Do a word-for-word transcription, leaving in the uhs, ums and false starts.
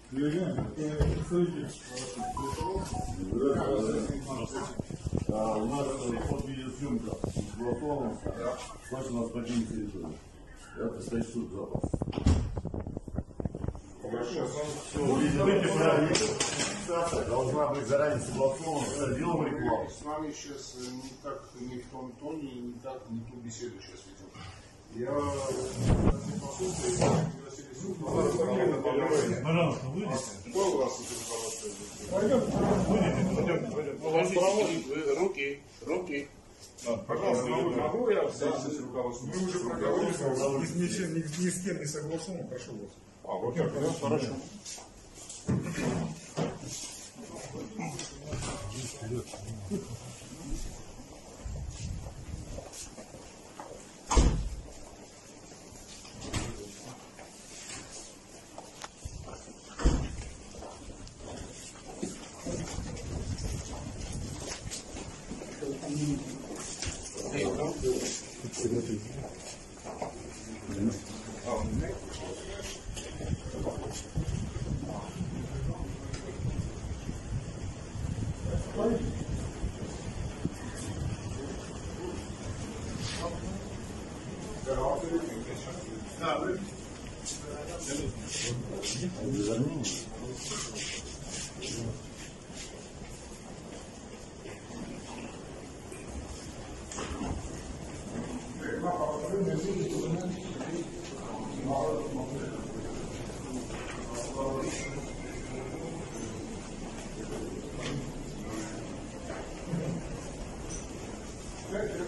А, у нас под видеосъемка согласована, значит у нас покинет территорию. Это стоит суд запас. Хорошо. Фиксация должна быть заранее согласована, делаем рекламу. С нами сейчас никак не в том тоне, никак не ту беседу сейчас ведем. Я послушаю, пригласили суд. Пожалуйста, выйдите. Кто у вас из руководства? Пойдем, пойдем, пойдем. Положите руки, руки. Пожалуйста, могу я встретиться с руководством? мы уже проговорили, ни, ни, ни, ни с кем не согласован, прошу вас. А, вот так, да, хорошо. Thank you.